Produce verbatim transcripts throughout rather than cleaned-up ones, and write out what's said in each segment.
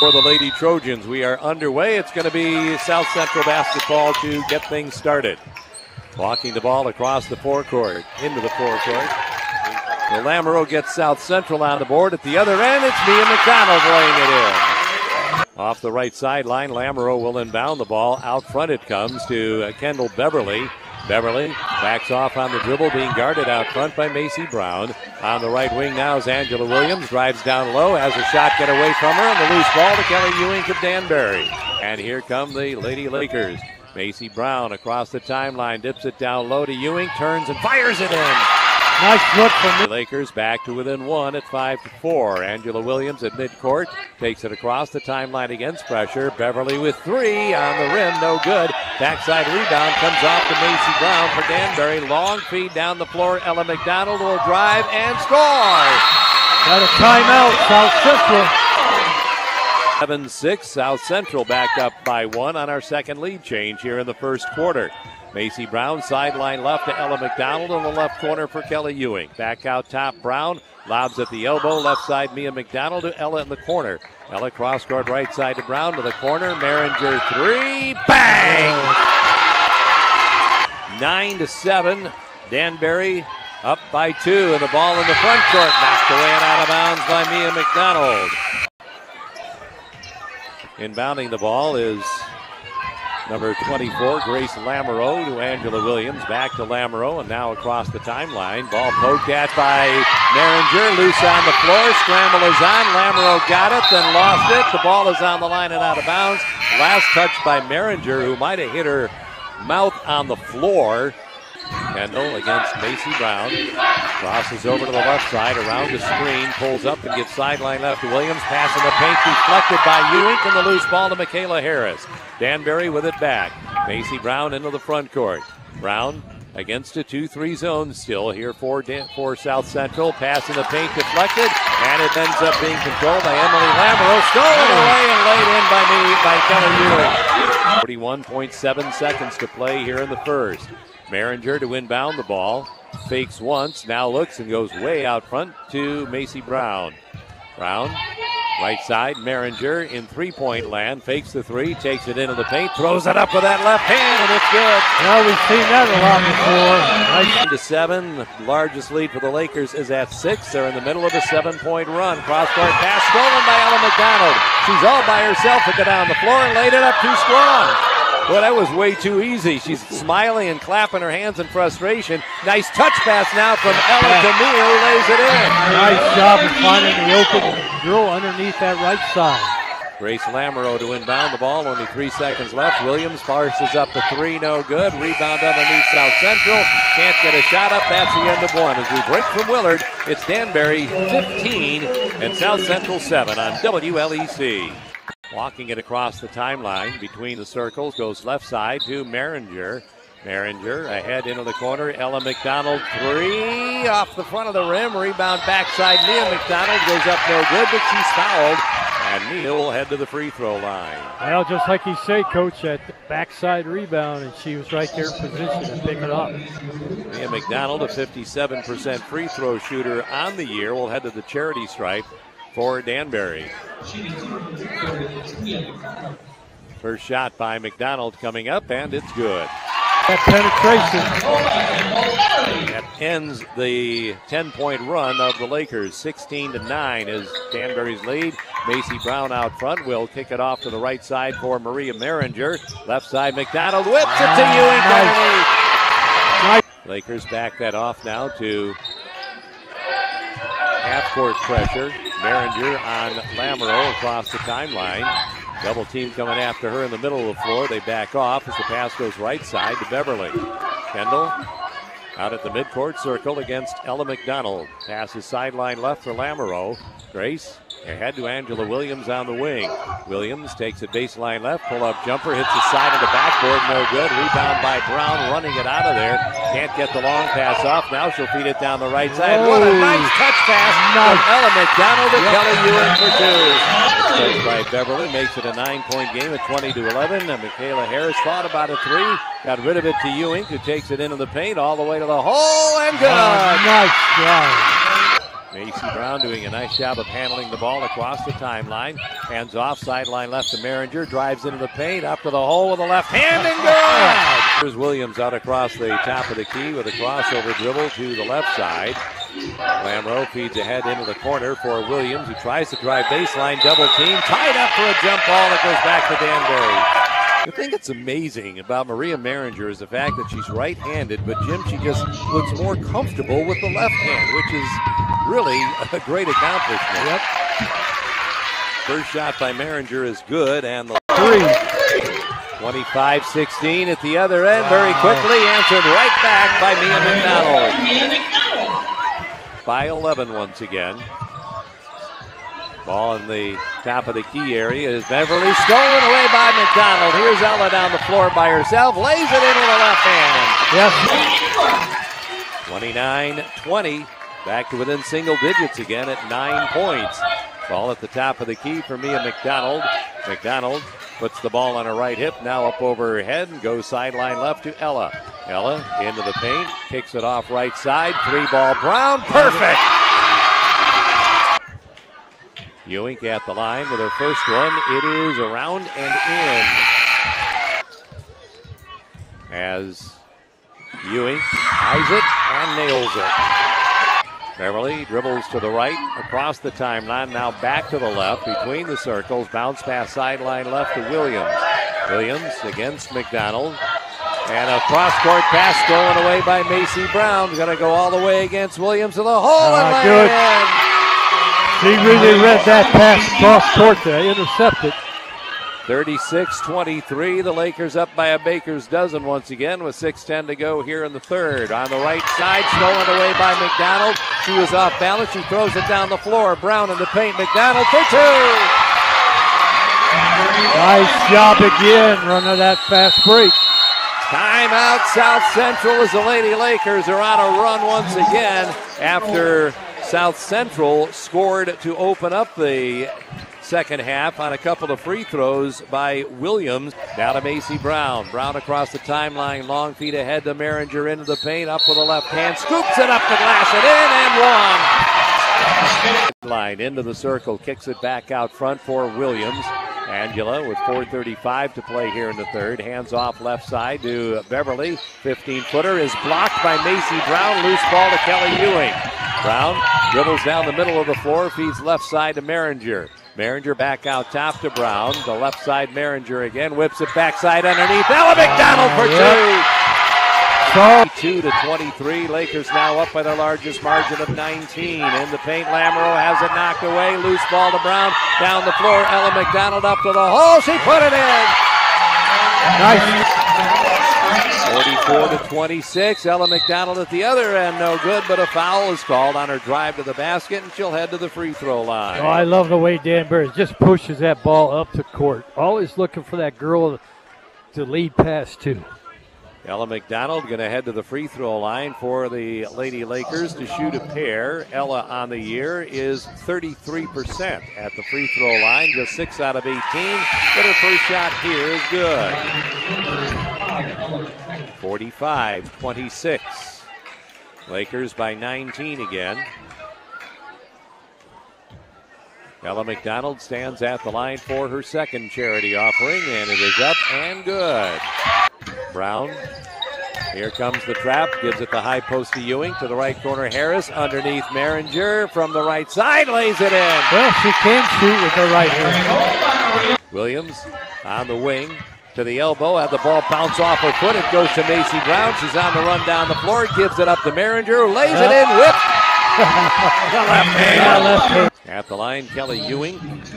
For the Lady Trojans, we are underway. It's going to be South Central basketball to get things started. Walking the ball across the forecourt, into the forecourt. So Lamoureux gets South Central on the board. At the other end, it's Mia McDonald laying it in. Off the right sideline, Lamoureux will inbound the ball. Out front it comes to uh, Kendall Beverly. Beverly backs off on the dribble, being guarded out front by Macy Brown. On the right wing now is Angela Williams. Drives down low, has a shot get away from her, and the loose ball to Kelly Ewing of Danbury. And here come the Lady Lakers. Macy Brown across the timeline, dips it down low to Ewing, turns and fires it in. Nice look from the Lakers back to within one at five to four. Angela Williams at midcourt takes it across the timeline against pressure. Beverly with three on the rim, no good. Backside rebound comes off to Macy Brown for Danbury. Long feed down the floor. Ella McDonald will drive and score. Got a timeout, South Central. seven six, South Central back up by one on our second lead change here in the first quarter. Macy Brown, sideline left to Ella McDonald in the left corner for Kelly Ewing. Back out top, Brown, lobs at the elbow, left side Mia McDonald to Ella in the corner. Ella cross court right side to Brown to the corner, Maringer three, bang! Nine to seven, Danbury up by two, and the ball in the front court, knocked away and out of bounds by Mia McDonald. Inbounding the ball is number twenty-four, Grace Lamoureux to Angela Williams. Back to Lamoureux, and now across the timeline. Ball poked at by Maringer. Loose on the floor. Scramble is on. Lamoureux got it, then lost it. The ball is on the line and out of bounds. Last touch by Maringer, who might have hit her mouth on the floor. Kendall against Macy Brown. Crosses over to the left side, around the screen, pulls up and gets sideline left to Williams. Pass in the paint, deflected by Ewing, and the loose ball to Michaela Harris. Danbury with it back. Macy Brown into the front court. Brown against a two three zone still here for, Dan- for South Central. Pass in the paint, deflected, and it ends up being controlled by Emily Lamoureux. Stolen away and laid in by me by Kelly Ewing. forty-one point seven seconds to play here in the first. Maringer to inbound the ball. Fakes once, now looks and goes way out front to Macy Brown. Brown, right side, Maringer in three-point land. Fakes the three, takes it into the paint, throws it up with that left hand, and it's good. Well, we've seen that a lot before. Nice. To seven, the largest lead for the Lakers is at six. They're in the middle of a seven-point run. Cross-court pass stolen by Ella McDonald. She's all by herself to get down the floor and laid it up too strong. Well, that was way too easy. She's smiling and clapping her hands in frustration. Nice touch pass now from Ella to Mia, who lays it in. Nice job of finding the open girl underneath that right side. Grace Lamoureux to inbound the ball. Only three seconds left. Williams forces up the three, no good. Rebound underneath South Central. Can't get a shot up. That's the end of one. As we break from Willard, it's Danbury fifteen and South Central seven on W L E C. Walking it across the timeline between the circles, goes left side to Maringer. Maringer ahead into the corner. Ella McDonald three off the front of the rim. Rebound backside. Mia McDonald goes up no good, but she's fouled. And Mia will head to the free throw line. Well, just like you say, Coach, that backside rebound, and she was right there in position to pick it up. Mia McDonald, a fifty-seven percent free throw shooter on the year, will head to the charity stripe for Danbury. First shot by McDonald coming up, and it's good. That penetration. That ends the ten-point run of the Lakers. sixteen to nine is Danbury's lead. Macy Brown out front will kick it off to the right side for Maria Maringer. Left side, McDonald whips it to Ewing underneath. Nice. Lakers back that off now to half-court pressure. Maringer on Lamoureux across the timeline. Double team coming after her in the middle of the floor. They back off as the pass goes right side to Beverly. Kendall out at the midcourt circle against Ella McDonald. Passes sideline left for Lamoureux. Grace ahead to Angela Williams on the wing. Williams takes it baseline left. Pull-up jumper. Hits the side of the backboard. No good. Rebound by Brown. Running it out of there. Can't get the long pass off. Now she'll feed it down the right side. Oh. What a nice touch pass nice. from Ella McDonald to yep. Kelly Ewing for two. Touched by Beverly. Makes it a nine-point game at twenty to eleven. And Michaela Harris thought about a three. Got rid of it to Ewing, who takes it into the paint all the way to the hole and good. Oh, nice job. Macy Brown doing a nice job of handling the ball across the timeline. Hands off, sideline left to Merringer. Drives into the paint, up to the hole with the left hand and good! Here's Williams out across the top of the key with a crossover dribble to the left side. Lamoureux feeds ahead into the corner for Williams, who tries to drive baseline, double team, tied up for a jump ball that goes back to Danbury. The thing that's amazing about Maria Merringer is the fact that she's right-handed, but Jim, she just looks more comfortable with the left hand, which is really a great accomplishment. Yep. First shot by Merringer is good, and the three. twenty-five sixteen at the other end, very quickly answered right back by Mia McDonald. By eleven once again. Ball in the top of the key area is Beverly, stolen away by McDonald. Here's Ella down the floor by herself, lays it into the left hand. Yes. twenty-nine twenty, back to within single digits again at nine points. Ball at the top of the key for Mia McDonald. McDonald puts the ball on her right hip, now up over her head and goes sideline left to Ella. Ella into the paint, kicks it off right side, three ball Brown, perfect! Ewing at the line with her first one. It is around and in. As Ewing eyes it and nails it. Beverly dribbles to the right, across the timeline, now back to the left, between the circles, bounce pass sideline left to Williams. Williams against McDonald. And a cross-court pass stolen away by Macy Brown. Going to go all the way against Williams to the hole and Uh, lay good. it in. She really read that pass cross court to intercept it. thirty-six twenty-three, the Lakers up by a baker's dozen once again with six ten to go here in the third. On the right side, stolen away by McDonald. She was off balance, she throws it down the floor. Brown in the paint, McDonald for two! Nice job again, running that fast break. Timeout South Central as the Lady Lakers are on a run once again after South Central scored to open up the second half on a couple of free throws by Williams. Down to Macy Brown. Brown across the timeline, long feet ahead to Merringer into the paint, up with the left hand, scoops it up the glass and in and one. Line into the circle, kicks it back out front for Williams. Angela with four thirty-five to play here in the third. Hands off left side to Beverly. fifteen-footer is blocked by Macy Brown. Loose ball to Kelly Ewing. Brown dribbles down the middle of the floor, feeds left side to Merringer. Merringer back out top to Brown. The left side Merringer again, whips it backside underneath. Ella McDonald for two. two to twenty-three. Lakers now up by the largest margin of nineteen. In the paint, Lamoureux has it knocked away. Loose ball to Brown. Down the floor, Ella McDonald up to the hole. She put it in. Nice. forty-four to twenty-six. Ella McDonald at the other end, no good, but a foul is called on her drive to the basket, and she'll head to the free throw line. Oh, I love the way Danbury just pushes that ball up to court. Always looking for that girl to lead pass to. Ella McDonald going to head to the free throw line for the Lady Lakers to shoot a pair. Ella on the year is thirty-three percent at the free throw line, just six out of eighteen, but her first shot here is good. forty-five twenty-six. Lakers by nineteen again. Ella McDonald stands at the line for her second charity offering, and it is up and good. Brown, here comes the trap, gives it the high post to Ewing, to the right corner Harris, underneath Merringer, from the right side, lays it in. Well, she can shoot with her right hand. Williams on the wing, to the elbow, had the ball bounce off her foot, it goes to Macy Brown, she's on the run down the floor, gives it up to Merringer, lays yep. it in, whip! The left hand. left hand. At the line, Kelly Ewing.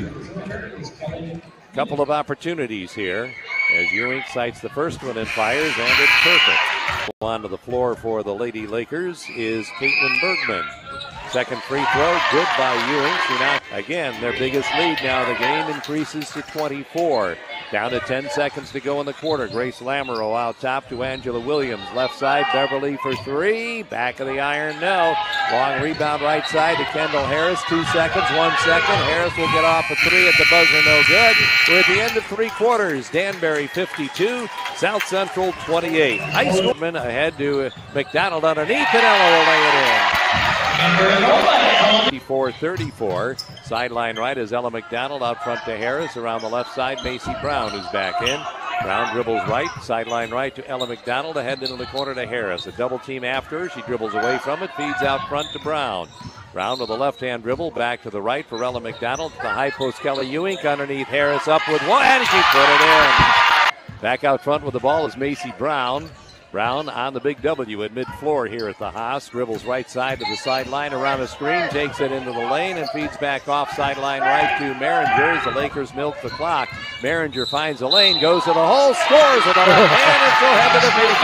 Couple of opportunities here as Ewing sights the first one and fires, and it's perfect. On to the floor for the Lady Lakers is Caitlin Bergman. Second free throw, good by Ewing. She now, again, their biggest lead now. The game increases to twenty-four. Down to ten seconds to go in the quarter. Grace Lamoureux out top to Angela Williams. Left side, Beverly for three. Back of the iron, no. Long rebound right side to Kendall Harris. Two seconds, one second. Harris will get off a three at the buzzer, no good. We're at the end of three quarters. Danbury fifty-two, South Central twenty-eight. High school ahead to McDonald underneath, and Ella will lay it in. fifty-four thirty-four. Sideline right is Ella McDonald out front to Harris. Around the left side, Macy Brown is back in. Brown dribbles right, sideline right to Ella McDonald, ahead into the corner to Harris. A double team after her. She dribbles away from it, feeds out front to Brown. Brown with a left-hand dribble, back to the right for Ella McDonald. The high post, Kelly Ewink underneath Harris, up with one, and she put it in. Back out front with the ball is Macy Brown. Brown on the big W at mid-floor here at the Haas. Dribbles right side to the sideline around a screen, takes it into the lane and feeds back off sideline right to Maringer as the Lakers milk the clock. Maringer finds a lane, goes to the hole, scores with a left hand and she'll head to the free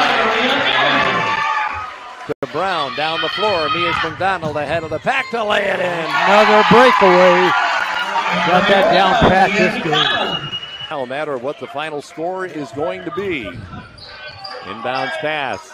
throw line. To Brown down the floor, Mia McDonald ahead of the pack to lay it in. Another breakaway. Got that down pat this game. No matter what the final score is going to be. Inbounds pass.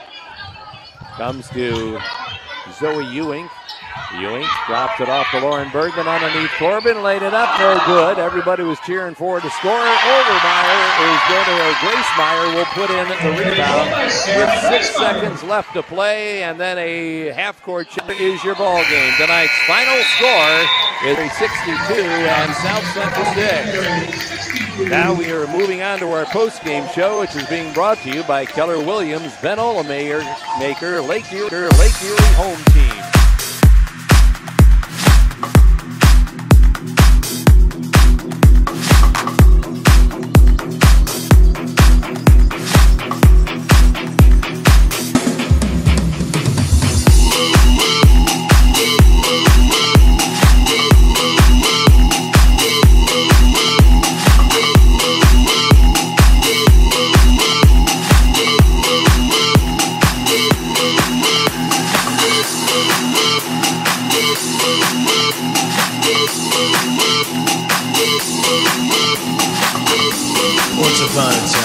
Comes to Zoe Ewink. Ewink drops it off to Lauren Bergman underneath Corbin. Laid it up, no good. Everybody was cheering for her to score. Overmeyer is going to, or Grace Meyer will put in the rebound with six seconds left to play, and then a half-court chip is your ball game. Tonight's final score is sixty-two and South Central six. Now we are moving on to our post-game show, which is being brought to you by Keller Williams, Ben Olemaker, Maker, Lake Erie, Lake Erie Home Team. Once upon a time.